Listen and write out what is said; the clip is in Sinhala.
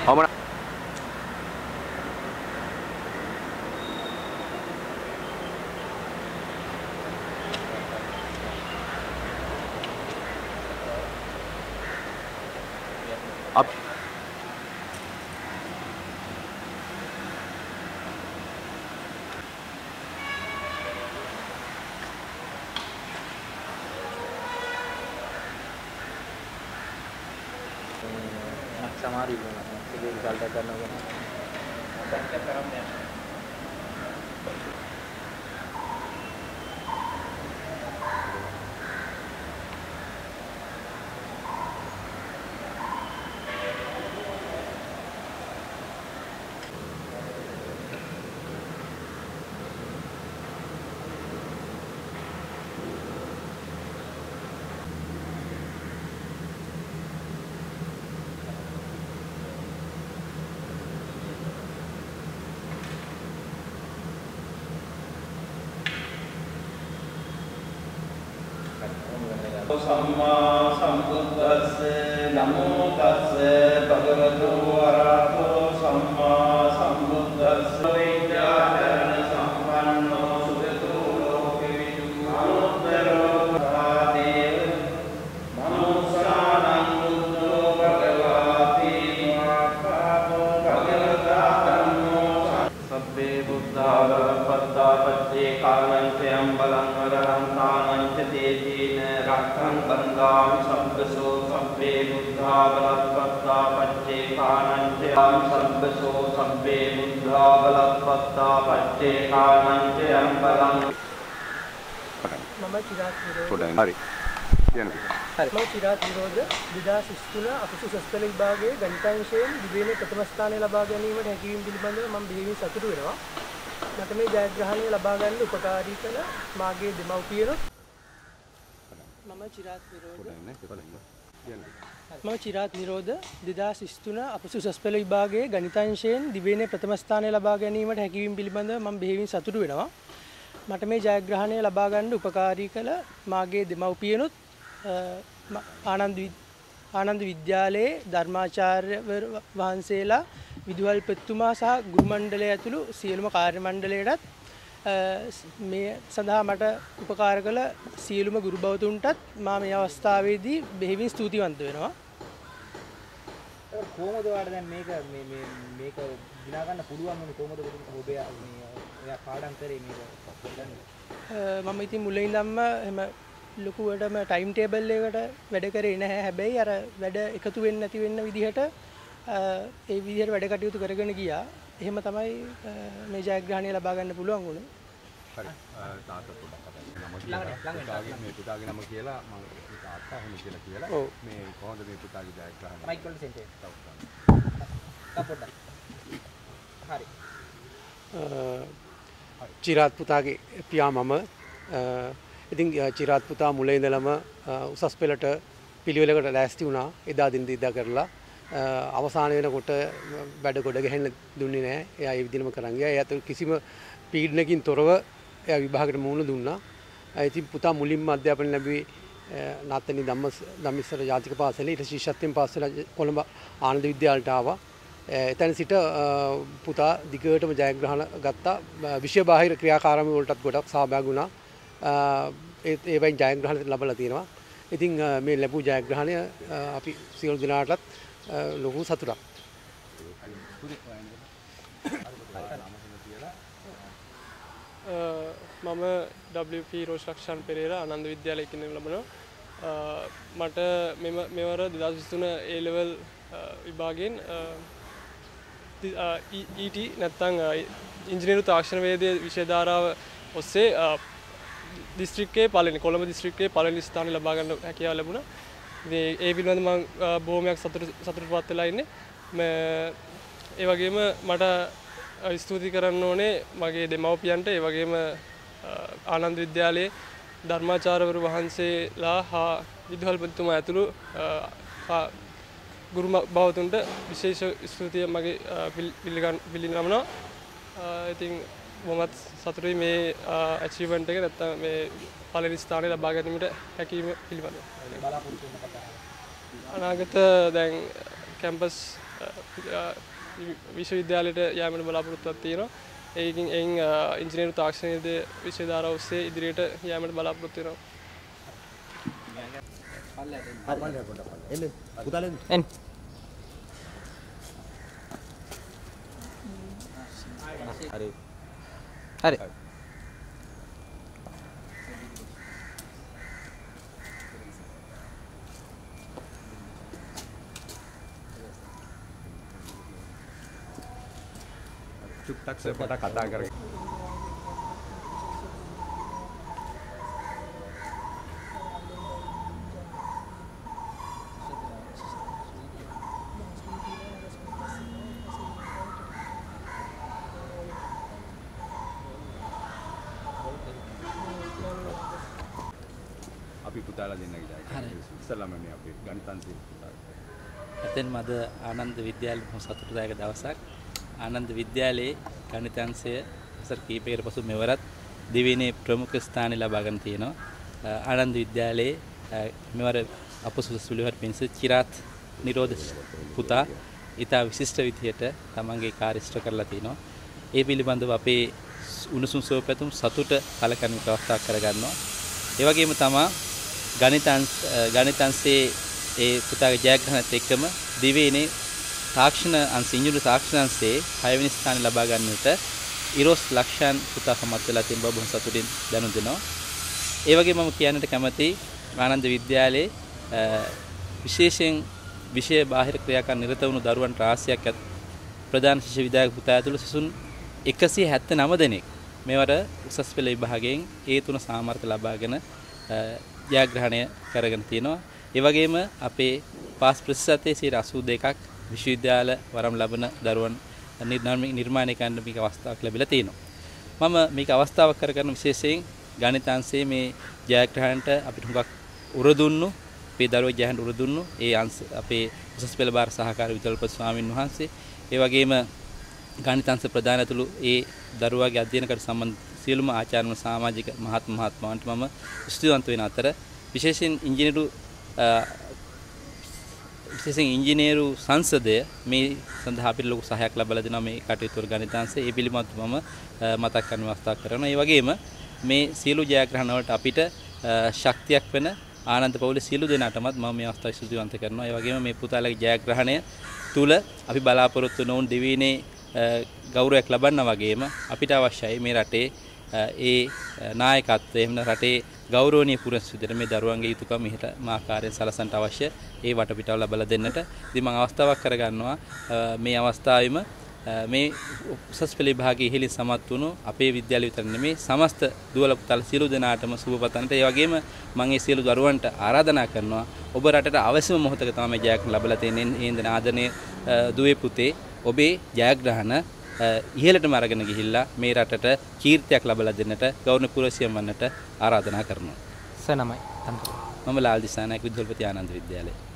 Samari pun, jadi kalau tak nak pun. Tak kerana. Samma sambuddhassa namo tassa bhagavato arahato samma sambuddhassa vidyāyana sampanno sugato lokevidu anuttaro bhādeva manusānaṁ buddho bhagavāti mākāpo bhagavata dhammo sabbe buddhā bhagavattā pacce kālañcayam balam varahaṁ tānañca tejina rakkhaṁ bandhāmi sabbasō sabbe buddhā balappatā pacce kānañcayam sabbasō sabbe buddhā balappatā pacce kānañcayam balam මම චිරාත් විරෝධ හරි කියන්න මම චිරාත් විරෝධ 2023 අපසු සස්තල විභාගයේ ගණිතාංශයෙන් දිවයිනේ ප්‍රථම ස්ථානය ලබා ගැනීමට හැකියවීම පිළිබඳව මම බෙහෙවින් සතුටු වෙනවා. මට මේ ජයග්‍රහණය ලබා ගන්න උපකාරී කළ මාගේ දෙමව්පියනොත් මම චිරාත් විරෝධ මම චිරාත් විරෝධ 2023 අපසු සස්තල විභාගයේ ගණිතාංශයෙන් දිවයිනේ ප්‍රථම ස්ථානය ලබා ගැනීමට හැකියවීම පිළිබඳව මම බෙහෙවින් සතුටු වෙනවා. මට මේ ජයග්‍රහණය ලබා ගන්න උපකාරී කළ මාගේ දෙමව්පියනොත් ආනන්ද විද්‍යාලයේ ධර්මාචාර්යවරු වහන්සේලා විදුහල්පතිතුමා සහ ගුරු මණ්ඩලය ඇතුළු සියලුම කාර්ය මණ්ඩලයටත් මේ සඳහා මට උපකාර කළ සියලුම ගුරු බවතුන්ටත් මා මේ අවස්ථාවේදී බෙහෙවින් ස්තුතිවන්ත වෙනවා. කොහොමද ඔයාලට දැන් මේක දිනා ගන්න පුළුවන් වුනේ කොහොමද ඔයා පාඩම් කරේ මේක මම ඉතින් මුලින් ඉඳන්ම එහෙම ලොකුවටම ටයිම් ටේබල් එකකට වැඩ කරේ නැහැ. හැබැයි අර වැඩ එකතු වෙන්නේ නැති වෙන්න විදිහට ඒ විදිහට වැඩ කටයුතු කරගෙන ගියා. එහෙම තමයි මේ ජයග්‍රහණය ලබා ගන්න පුළුවන් වුණේ. හරි. තාත්තා පොඩ්ඩක් කතා මේ පුතාගේ නම කියලා මම තාත්තා එහෙම කියලා මේ කොහොමද මේ පුතාගේ ජයග්‍රහණය මයික් වලට සෙන්ටර් පොඩ්ඩක්. හරි. චිරාත් පුතාගේ පියා මම ඉතින් චිරාත් පුතා මුල ඉඳලම උසස් පෙළට පිළිවෙලකට ලෑස්ති වුණා. එදා දින දිද්දා කරලා අවසාන වෙනකොට වැඩ ගොඩ ගහන්න දුන්නේ නැහැ. එයා ඒ විදිහම කරන් ගියා. ඒ අතර කිසිම පීඩනකින් තොරව එයා විභාගයට මුහුණ දුන්නා. ඉතින් පුතා මුලින්ම අධ්‍යාපනය ලැබුවේ නාත්තනි ධම්මිස්සර ජාතික පාසලේ. ඊට ශිෂ්‍යත්වයෙන් පාස් වෙලා කොළඹ ආනන්ද විද්‍යාලයට ආවා. එතන සිට පුතා දිගටම ජයග්‍රහණ ගත්තා. විෂය බාහිර ක්‍රියාකාරම වලටත් ගොඩක් සහභාගී වුණා. ඒවෙන් ජයග්‍රහණ ලැබලා තියෙනවා. ඉතින් මේ ලැබූ ජයග්‍රහණය අපි සියලු දෙනාටත් ලොකු සතුටක්. මම WP රෝෂලක්ෂන් පෙරේරා ආනන්ද විද්‍යාලයේ ඉගෙන ලබනවා. මට මෙවර 2023 A level විභාගයෙන් ET නැත්නම් ඉංජිනේරු තාක්ෂණ වේදයේ විෂය ධාරාව ඔස්සේ දිස්ත්‍රික්කයේ පළවෙනි කොළඹ දිස්ත්‍රික්කයේ පළවෙනි ස්ථානය ලබා ගන්න හැකියාව ලැබුණා. ඉතින් ඒ පිළිබඳව මම බොහොමයක් සතුටුපත් වෙලා ඉන්නේ. ඒ වගේම මට ස්තුති කරන්න ඕනේ මගේ දෙමව්පියන්ට, ඒ වගේම ආනන්ද විද්‍යාලයේ ධර්මාචාර්යවරු වහන්සේලා හා විදුහල්පතිතුමා ඇතුළු ගුරු බවතුන්ට විශේෂ ස්තුතිය මගේ පිළිගන්නවා. ඉතින් මමත් සතුටුයි මේ අචීව්මන්ට් එක නැත්තම් මේ පළවෙනි ස්ථානය ලබා ගැනීමට හැකියීම පිළිබඳව. අනාගත දැන් කැම්පස් විශ්වවිද්‍යාලයට යෑමට බලාපොරොත්තුවක් තියෙනවා. ඒකින් ඉංජිනේරු තාක්ෂණ විෂය ධාරාව ඔස්සේ ඉදිරියට යෑමට බලාපොරොත්තු වෙනවා. හරි. චුට්ටක් සෙපට කතා කරගෙන අපි පුතාලා දෙන්නගේ ජාතකය. ඉස්සල්ලාම මේ අපේ ගණිතන්සේ පුතාලා. එතෙන්ම අද ආනන්ද විද්‍යාලයේ සතුටුදායක දවසක්. ආනන්ද විද්‍යාලයේ ගණිතංශය වසර කිහිපයකට පසු මෙවරත් දිවයිනේ ප්‍රමුඛ ස්ථාන ලබා ගන්න තියෙනවා. ආනන්ද විද්‍යාලයේ මෙවර අපසුසුස් විලිවර පින්ස චිරාත් නිරෝධ පුතා ඊට විශිෂ්ට විදියට තමන්ගේ කාර්ය ඉෂ්ට කරලා තිනවා. ඒ පිළිබඳව අපේ උණුසුම් සුවපැතුම් සතුට කලකන අවස්ථාවක් කරගන්නවා. ඒ වගේම තමයි ගණිතංශයේ ඒ පුතාගේ ජයග්‍රහණත් එක්කම දිවයිනේ තාක්ෂණ අංශ ඉංජිනේරු තාක්ෂණ අංශයේ 6 වෙනි ස්ථානය ලබා ගන්නට ඉරොස් ලක්ෂයන් පුතා සමත් වෙලා තියෙන බව බොහොම සතුටින් දැනුම් දෙනවා. ඒ වගේම මම කියන්නට කැමතියි ආනන්ද විද්‍යාලයේ විශේෂයෙන් විෂය බාහිර ක්‍රියාකාරී නිරත වුණු දරුවන් රාශියක් ප්‍රධාන ශිෂ්‍ය විද්‍යාලය පුතා ඇතුළු සිසුන් 179 දෙනෙක් මේවර උසස් පෙළ විභාගයෙන් ඒ තුන සාමර්ථ්‍ය ලබාගෙන ජයග්‍රහණය කරගෙන තියෙනවා. ඒ වගේම අපේ පාස් ප්‍රතිශතයේ 82ක් විශ්වවිද්‍යාල වරම් ලබන දරුවන් නිර්මාණය කරන්න මේක අවස්ථාවක් ලැබිලා තියෙනවා. මම මේක අවස්ථාවක් කරගන්න විශේෂයෙන් ගණිතාංශයේ මේ ජයග්‍රහණයට අපිට හුඟක් උරදුන්නු අපේ දරුවෝ ජයග්‍රහණයට උරදුන්නු ඒ අපේ උසස් පෙළ භාර සහකාර විදුහල්පති ස්වාමින් වහන්සේ ඒ වගේම ගණිතාංශ ප්‍රධාන ඇතුළු ඒ දරුවාගේ අධ්‍යයනකට සම්බන්ධ සියලුම ආචාර්යවරුන් සමාජික මහත්මයාන්ට මම ස්තුතිවන්ත වෙන අතර විශේෂයෙන් ඉංජිනේරු සංසදය මේ සඳහා අපිට ලොකු සහායක් ලබා දෙනවා මේ කටයුතු වල ගණිතාංශය ඒ පිළිබඳව මම මතක් කරන්න අවස්ථාවක් කරනවා. ඒ වගේම මේ සියලු ජයග්‍රහණ වලට අපිට ශක්තියක් වෙන ආනන්ද පවුලේ සියලු දෙනාටමත් මම මේ අවස්ථාවේ ස්තුතිවන්ත කරනවා. ඒ වගේම මේ පුතාලගේ ජයග්‍රහණය තුල අපි බලාපොරොත්තු නොවුන් දිවයිනේ ගෞරවයක් ලබන්න වගේම අපිට අවශ්‍යයි මේ රටේ ඒ නායකත්වය එහෙම රටේ ගෞරවනීය පුරස් විදිහට මේ දරුවන්ගේ යුතුයකම් මෙහෙට මාකාරයෙන් සලසන්නට අවශ්‍ය ඒ වටපිටාව ලබා දෙන්නට. ඉතින් මම අවස්ථාවක් කරගන්නවා මේ අවස්ථාවෙම මේ උසස් පෙළ විභාගයේ ඉහළින් සමත් වුණු අපේ විද්‍යාලය විතර නෙමේ සමස්ත දුවල පුතාල සියලු දෙනාටම සුබ පතන්නට. ඒ වගේම මම මේ සියලු දරුවන්ට ආරාධනා කරනවා ඔබ රටට අවශ්‍යම මොහොතක තමයි ජයග්‍රහණ ලැබලා තියෙන්නේ. එහෙනම් ආදරණීය දුවේ පුතේ ඔබේ ජයග්‍රහණ ඉහළටම අරගෙන ගිහිල්ලා මේ රටට කීර්තියක් ලබා දෙන්නට ගෞරවනීය පුරසියම් වන්නට ආරාධනා කරනවා. සනමයි. මම ලාල් දිසානායක විදුහල්පති ආනන්ද විද්‍යාලය